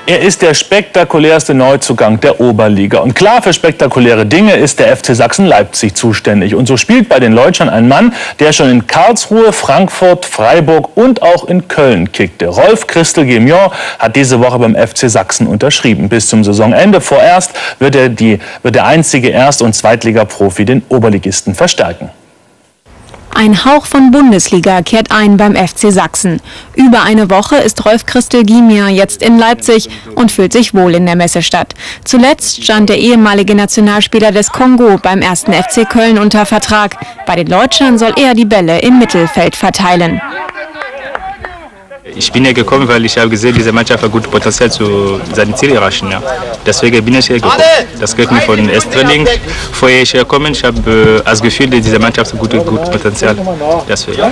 Er ist der spektakulärste Neuzugang der Oberliga. Und klar, für spektakuläre Dinge ist der FC Sachsen-Leipzig zuständig. Und so spielt bei den Leutschern ein Mann, der schon in Karlsruhe, Frankfurt, Freiburg und auch in Köln kickte. Rolf Christel-Guimien hat diese Woche beim FC Sachsen unterschrieben. Bis zum Saisonende vorerst wird der einzige Erst- und Zweitliga-Profi den Oberligisten verstärken. Ein Hauch von Bundesliga kehrt ein beim FC Sachsen. Über eine Woche ist Rolf Christel-Guimien jetzt in Leipzig und fühlt sich wohl in der Messestadt. Zuletzt stand der ehemalige Nationalspieler des Kongo beim 1. FC Köln unter Vertrag. Bei den Leutschern soll er die Bälle im Mittelfeld verteilen. Ich bin hier gekommen, weil ich habe gesehen, diese Mannschaft hat gutes Potenzial zu seinen Zielen erreichen. Ja. Deswegen bin ich hier gekommen. Das gehört mir von dem Training. Vorher ich hergekommen, ich habe das Gefühl, diese Mannschaft hat gutes Potenzial. Deswegen.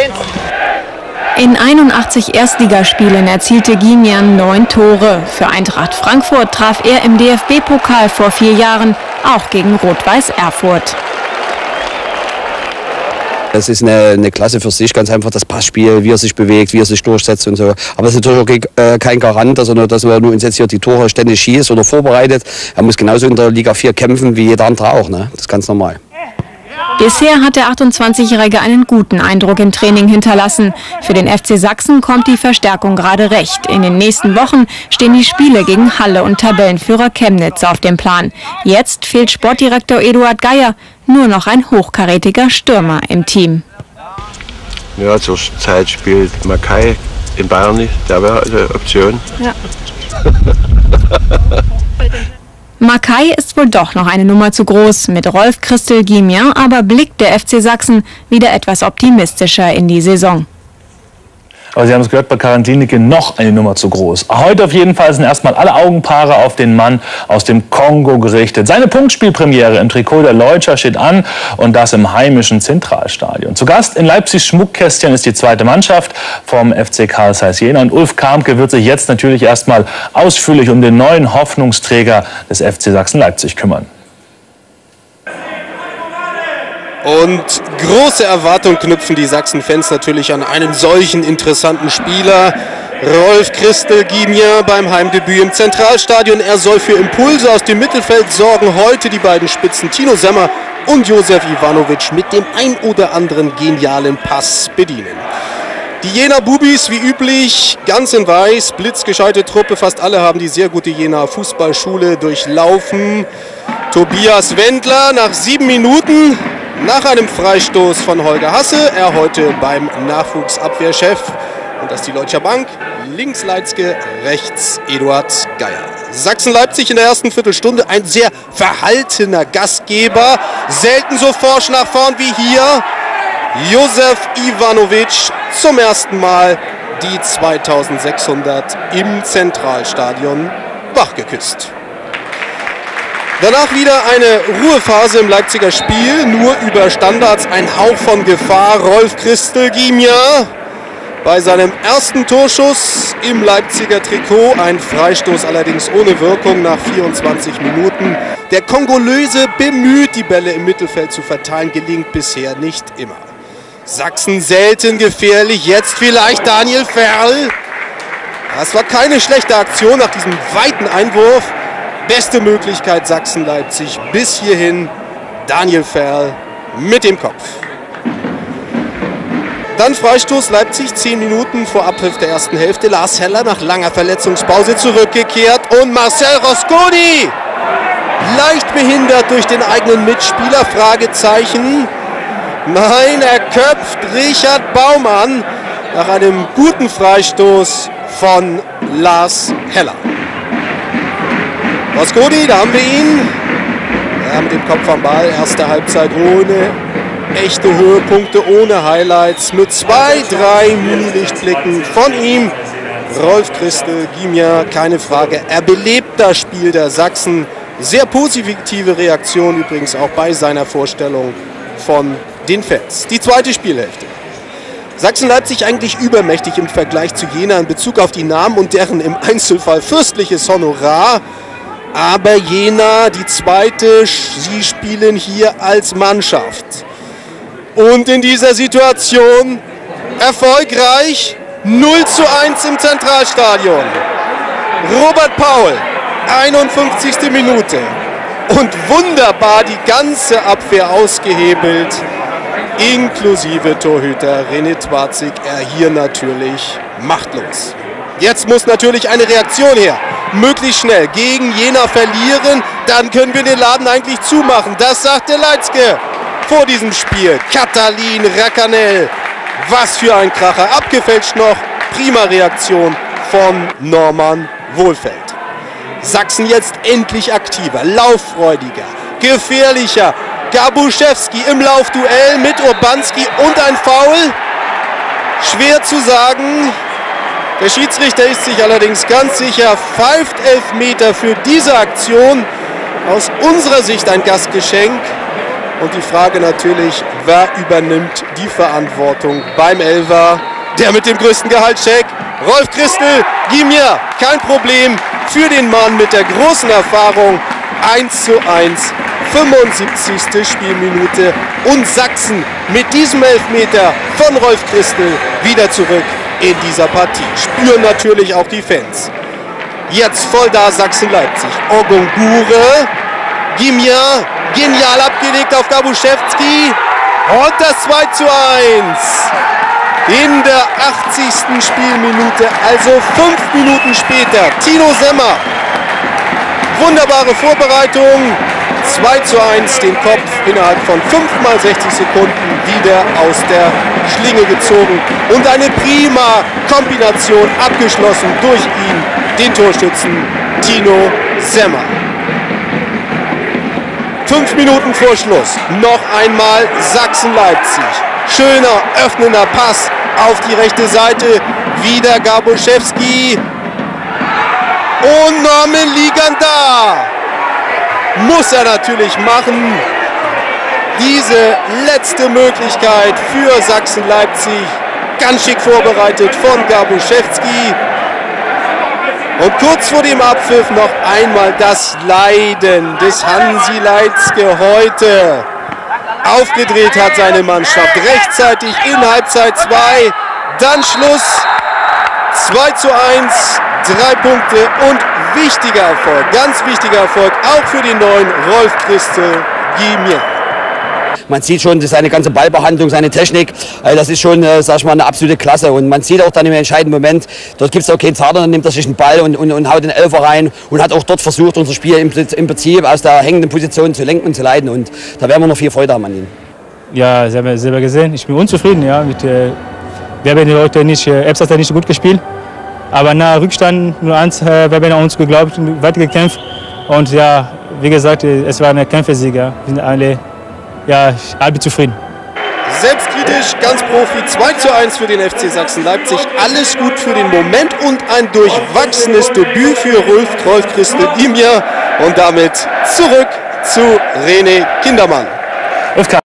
In 81 Erstligaspielen erzielte Guimien 9 Tore. Für Eintracht Frankfurt traf er im DFB-Pokal vor 4 Jahren, auch gegen Rot-Weiß Erfurt. Das ist eine Klasse für sich, ganz einfach das Passspiel, wie er sich bewegt, wie er sich durchsetzt und so. Aber es ist natürlich auch kein Garant, dass er nur uns jetzt hier die Tore ständig schießt oder vorbereitet. Er muss genauso in der Liga 4 kämpfen wie jeder andere auch, ne? Das ist ganz normal. Bisher hat der 28-Jährige einen guten Eindruck im Training hinterlassen. Für den FC Sachsen kommt die Verstärkung gerade recht. In den nächsten Wochen stehen die Spiele gegen Halle und Tabellenführer Chemnitz auf dem Plan. Jetzt fehlt Sportdirektor Eduard Geier nur noch ein hochkarätiger Stürmer im Team. Ja, zurzeit spielt Makai in Bayern nicht. Der wäre eine Option. Ja. Makai ist wohl doch noch eine Nummer zu groß. Mit Rolf Christel-Guimien aber blickt der FC Sachsen wieder etwas optimistischer in die Saison. Aber Sie haben es gehört, bei Karantinike noch eine Nummer zu groß. Heute auf jeden Fall sind erstmal alle Augenpaare auf den Mann aus dem Kongo gerichtet. Seine Punktspielpremiere im Trikot der Leutscher steht an und das im heimischen Zentralstadion. Zu Gast in Leipzigs Schmuckkästchen ist die zweite Mannschaft vom FC Carl Zeiss Jena. Und Ulf Karmke wird sich jetzt natürlich erstmal ausführlich um den neuen Hoffnungsträger des FC Sachsen-Leipzig kümmern. Und große Erwartungen knüpfen die Sachsen-Fans natürlich an einen solchen interessanten Spieler. Rolf Christel-Guimien beim Heimdebüt im Zentralstadion. Er soll für Impulse aus dem Mittelfeld sorgen. Heute die beiden Spitzen Tino Semmer und Josef Ivanovic mit dem ein oder anderen genialen Pass bedienen. Die Jena Bubis wie üblich, ganz in weiß, blitzgescheite Truppe. Fast alle haben die sehr gute Jena Fußballschule durchlaufen. Tobias Wendler nach 7 Minuten. Nach einem Freistoß von Holger Hasse, er heute beim Nachwuchsabwehrchef. Und das ist die Leutscher Bank. Links Leitzke, rechts Eduard Geier. Sachsen-Leipzig in der ersten Viertelstunde ein sehr verhaltener Gastgeber. Selten so forsch nach vorn wie hier. Josef Ivanovic zum ersten Mal die 2600 im Zentralstadion wachgeküsst. Danach wieder eine Ruhephase im Leipziger Spiel, nur über Standards ein Hauch von Gefahr. Rolf Christel-Guimien bei seinem ersten Torschuss im Leipziger Trikot. Ein Freistoß allerdings ohne Wirkung nach 24 Minuten. Der Kongolese bemüht, die Bälle im Mittelfeld zu verteilen, gelingt bisher nicht immer. Sachsen selten gefährlich, jetzt vielleicht Daniel Ferl. Das war keine schlechte Aktion nach diesem weiten Einwurf. Beste Möglichkeit Sachsen-Leipzig bis hierhin. Daniel Ferl mit dem Kopf. Dann Freistoß Leipzig, 10 Minuten vor Abpfiff der ersten Hälfte. Lars Heller nach langer Verletzungspause zurückgekehrt. Und Marcel Rosconi, leicht behindert durch den eigenen Mitspieler, Fragezeichen. Nein, er köpft Richard Baumann nach einem guten Freistoß von Lars Heller. Rosconi, da haben wir ihn. Ja, mit dem Kopf am Ball. Erste Halbzeit ohne echte Höhepunkte, ohne Highlights. Mit 2, 3 Mini-Lichtblicken von ihm. Rolf Christel-Guimien, keine Frage. Er belebt das Spiel der Sachsen. Sehr positive Reaktion übrigens auch bei seiner Vorstellung von den Fans. Die zweite Spielhälfte. Sachsen-Leipzig eigentlich übermächtig im Vergleich zu Jena in Bezug auf die Namen und deren im Einzelfall fürstliches Honorar. Aber Jena, die zweite, sie spielen hier als Mannschaft. Und in dieser Situation erfolgreich 0:1 im Zentralstadion. Robert Paul, 51. Minute. Und wunderbar die ganze Abwehr ausgehebelt, inklusive Torhüter René Twarzig, er hier natürlich machtlos. Jetzt muss natürlich eine Reaktion her, möglichst schnell, gegen Jena verlieren, dann können wir den Laden eigentlich zumachen. Das sagte Leitzke vor diesem Spiel. Katalin Racanel, was für ein Kracher, abgefälscht noch, prima Reaktion von Norman Wohlfeld. Sachsen jetzt endlich aktiver, lauffreudiger, gefährlicher. Gabuszewski im Laufduell mit Urbanski und ein Foul. Schwer zu sagen. Der Schiedsrichter ist sich allerdings ganz sicher, pfeift Elfmeter für diese Aktion. Aus unserer Sicht ein Gastgeschenk. Und die Frage natürlich, wer übernimmt die Verantwortung beim Elfer? Der mit dem größten Gehaltscheck, Rolf Christel, Gimia, kein Problem für den Mann mit der großen Erfahrung. 1:1, 75. Spielminute und Sachsen mit diesem Elfmeter von Rolf Christel wieder zurück in dieser Partie. Spüren natürlich auch die Fans. Jetzt voll da Sachsen-Leipzig. Ogungure, Gimia, genial abgelegt auf Gabuszewski und das 2:1. In der 80. Spielminute, also 5 Minuten später, Tino Semmer. Wunderbare Vorbereitung, 2:1, den Kopf innerhalb von 5 mal 60 Sekunden wieder aus der Schlinge gezogen. Und eine prima Kombination abgeschlossen durch ihn, den Torschützen Tino Semmer. 5 Minuten vor Schluss, noch einmal Sachsen-Leipzig. Schöner, öffnender Pass auf die rechte Seite. Wieder Gabuszewski. Und Norman Liganda. Muss er natürlich machen. Diese letzte Möglichkeit für Sachsen-Leipzig. Ganz schick vorbereitet von Gabuszewski. Und kurz vor dem Abpfiff noch einmal das Leiden des Hansi Leitzke heute. Aufgedreht hat seine Mannschaft rechtzeitig in Halbzeit 2, dann Schluss, 2:1, 3 Punkte und wichtiger Erfolg, ganz wichtiger Erfolg, auch für den neuen Rolf Christel Gimia. Man sieht schon seine ganze Ballbehandlung, seine Technik, das ist schon, sag ich mal, eine absolute Klasse. Und man sieht auch dann im entscheidenden Moment, dort gibt es auch keinen Vater, dann nimmt er sich den Ball und haut den Elfer rein und hat auch dort versucht, unser Spiel im Prinzip aus der hängenden Position zu lenken und zu leiten. Und da werden wir noch viel Freude haben an ihm. Ja, Sie haben ja selber gesehen, ich bin unzufrieden. Ja, wir haben heute nicht, Ebbs hat nicht gut gespielt. Aber nach Rückstand 0:1, wir haben an uns geglaubt und weitergekämpft. Und ja, wie gesagt, es war eine Kämpfersieg. Ja. Wir sind alle halb zufrieden. Selbstkritisch, ganz Profi, 2:1 für den FC Sachsen-Leipzig. Alles gut für den Moment und ein durchwachsenes Debüt für Rolf Christel Gimia. Und damit zurück zu René Kindermann.